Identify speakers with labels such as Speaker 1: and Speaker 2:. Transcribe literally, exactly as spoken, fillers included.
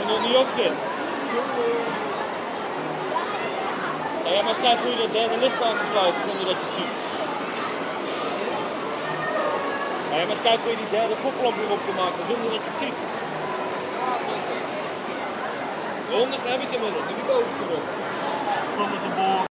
Speaker 1: nog niet op zit. Ga jij maar eens kijken hoe je dat derde licht kan sluiten zonder dat je het ziet. Ga jij maar eens kijken hoe je die derde koplamp weer op kan maken zonder dat je het ziet. De onderste heb ik hem nog, doe die bovenste erop. Zonder te boren.